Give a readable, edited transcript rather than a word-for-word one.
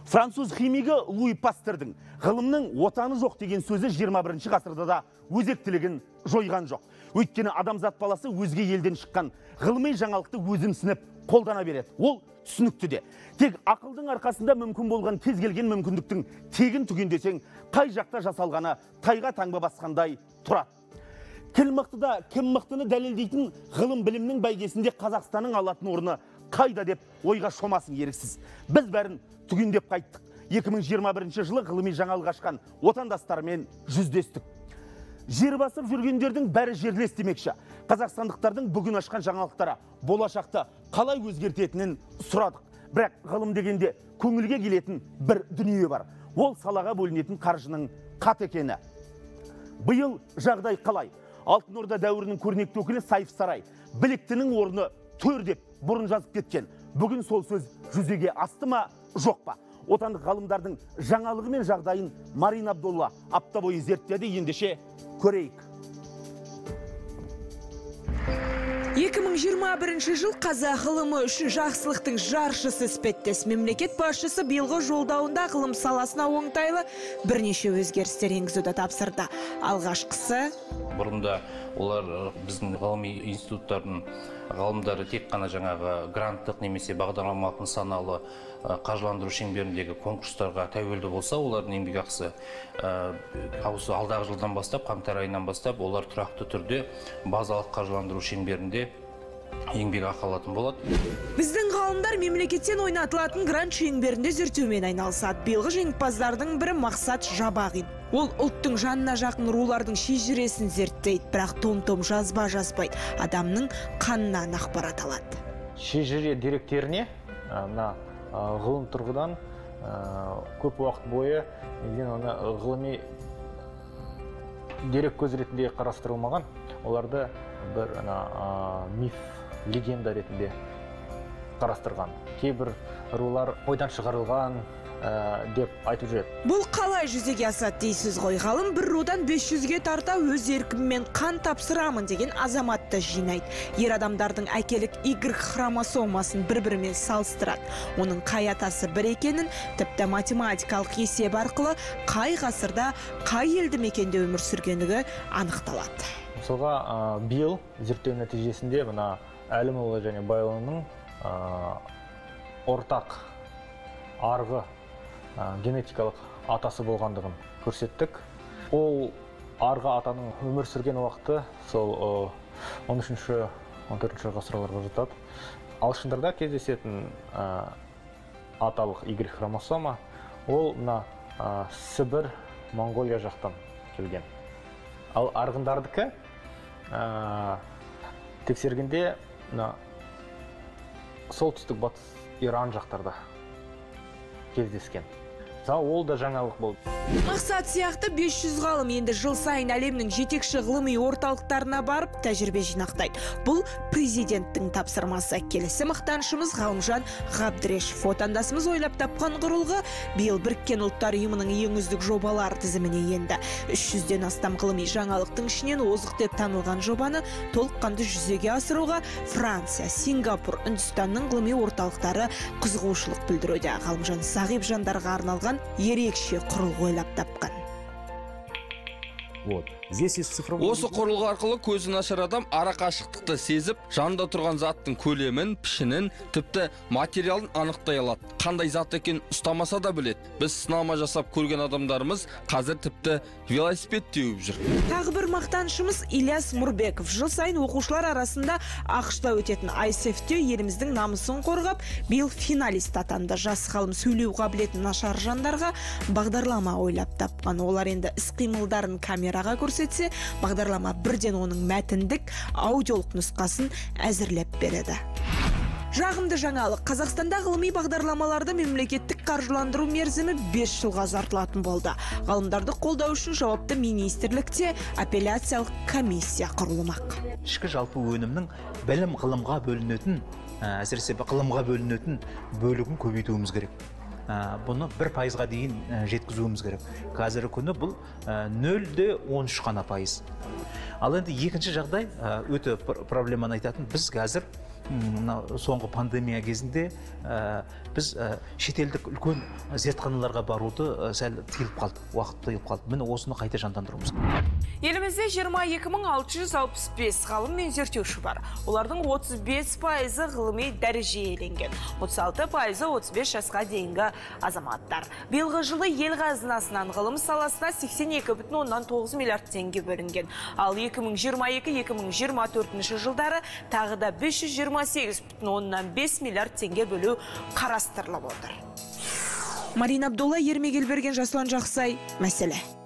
Француз химигі Луи Пастердің ғылымның отаны жоқ деген сөзі 21 ғасырда да өзектілігін жойған жоқ. Өйткені адамзат баласы өзге елден шыққан ғылыми жаңалықты өзімсініп қолдана береді. Ол түсінікті де. Тек ақылдың арқасында мүмкін болған кез келген мүмкіндіктің тегін түгендесең, қай жақта жасалғаны тайға таңба басқандай тұрады. Кім мықтыда кім мықтыны дәлелдейтін ғылым білімнің бәйгесінде Қазақстанның алатын орны қайда деп ойға шомасын еріксіз. Біз бәрін түгендеп қайттық. 2021 жылы ғылыми жаңалық ашқан отандастармен жүздестік. Жер басып жүргендердің бәрі жерлес демекші. Қазақстандықтардың бүгін ашқан жаңалықтары болашақты қалай өзгертетінін сұрадық. Бірақ ғылым дегенде көңілге келетін бір дүние бар. Ол салаға бөлінетін қаржының қат екені. Биыл жағдай қалай? Алтын Орда дәуірінің көрнекті өкілі Сайф Сарай біліктінің орны төр деп бұрын жазып кеткен. Бүгін сол сөз жүзеге асты ма, жоқ па? Отандық ғалымдардың жаңалығы мен жағдайын Марина Абдолла апта бойы зерттеді, ендеше көрейік. 2021 жыл қазақ ғылымы үшін жақсылықтың жаршысы іспеттес. Мемлекет басшысы биылғы жолдауында ғылым саласына оңтайлы бірнеше өзгерістер енгізуді тапсырды. Алғашқысы бұрында олар біздің ғылыми институттардың ғалымдары тек қана жаңағы гранттық немесе бағдарламалық нысаналы қаржыландыру шеңберіндегі конкурстарға тәуелді болса, олардың еңбекақысы осы алдағы жылдан бастап, қаңтар айынан бастап, олар тұрақты түрде базалық қаржыландыру шеңберінде еңбекақы алатын болады. Біздің ғалымдар мемлекеттен ойнатылатын грант шеңберінде зерттеумен айналысады. Биылғы жеңімпаздардың бірі Мақсат Жабағин. Ол ұлттың жанына жақын рулардың шежіресін зерттейді, бірақ том-том жазба жазбайды. Адамның қанынан ақпарат алады. Шежіре деректеріне ғылым тұрғыдан көп уақыт бойы ғылыми дерек көз ретінде қарастырылмаған. Оларды бір миф, легенда ретінде қарастырған. Кейбір рулар ойдан шығарылған деп айтып жүреді. Бұл қалай жүзеге асады дейсіз ғой? Ғалым бір рудан 500-ге тарта өз еркіммен қан тапсырамын деген азаматты жинайды. Ер адамдардың әкелік Y хромосомасын бір-бірімен салыстырады. Оның қай атасы бір екенін тіпті математикалық есеп арқылы қай ғасырда, қай елді мекенде өмір сүргендігі анықталады. Мысалға, биыл зерттеу нәтижесінде мына Әлімұлы және Байлының ортақ арғы генетикалық атасы болғандығын көрсеттік. Ол арғы атаның өмір сүрген уақыты сол 13-14 ғасырларға жатады. Ағылшындарда кездесетін аталық Y хромосома ол Сібір, Монғолия жақтан келген. Ал арғындардікі тексергенде солтүстік батыс Иран жақтарда кездескен. Ол да жаңалық болды. Мақсат сияқты 500 ғалым енді жыл сайын әлемнің жетекші ғылыми орталықтарына барып тәжірибе жинақтайды. Бұл президенттің тапсырмасы. Келесі мақтаншымыз Ғалымжан Ғабдірешев. Отандасымыз ойлап тапқан құрылғы биыл Біріккен ұлттар ұйымының ең үздік жобалар тізіміне енді. 300-ден астам ғылыми жаңалықтың ішінен озық деп танылған жобаны толыққанды жүзеге асыруға Франция, Сингапур, Үндістанның ғылыми орталықтары қызығушылық білдіруде. Ғалымжан зағип жандарға арналған ерекше құрылғы ойлап тапқан. Осы құрылғы арқылы көзі нашар адам ара қашықтықты сезіп, жанында тұрған заттың көлемін, пішінін, тіпті материалын анықтай алады. Қандай зат екенін ұстамаса да біледі. Біз сынама жасап көрген адамдарымыз қазір тіпті велосипед теуіп жүр. Тағы бір мақтаншымыз Ильяс Мұрбеков. Жыл сайын оқушылар арасында ақшта өтетін ICF-те еліміздің намысын қорғап, биыл финалист атанды. Жас ғалым сөйлеу қабілеті нашар жандарға бағдарлама ойлап тапқан. Олар енді іс-қимылдарын камераға көрсетсе, бағдарлама бірден оның мәтіндік, аудиолық нұсқасын әзірлеп береді. Жағымды жаңалық. Қазақстанда ғылыми бағдарламаларды мемлекеттік қаржыландыру мерзімі 5 жылға ұзартылатын болды. Ғалымдарды қолдау үшін жауапты министрлікте апелляциялық комиссия құрылмақ. Ішкі жалпы өнімнің білім ғылымға бөлінетін, әсіресе ғылымға бөлінетін бөлігін көбейтуіміз керек. Бұны 1%-ға дейін жеткізуіміз керек. Қазіргі күні бұл 0,13 ғана пайыз. Ал енді екінші жағдай өте проблеманы айтатын, біз қазір соңғы пандемия кезінде біз шетелдік үлкен зертханаларға баруды сәл тыйылып қалды, уақыт тыйылып қалды. Міне осыны қайта жандандыруымыз. Елімізде 22.665 ғалым мен зерттеуші бар. Олардың 35% ғылыми дәреже иеленген, 36% 35 жасқа дейінгі азаматтар. Биылғы жылы ел қазынасынан ғылым саласына 82,9 миллиард теңге бөлінген. Ал 2022-2024 жылдары тағы да 528,5 миллиард теңге бөлу қарастырылып отыр. Марина Абдулла, Ермек Елберген, Жасұлан Жақсай, мәселе.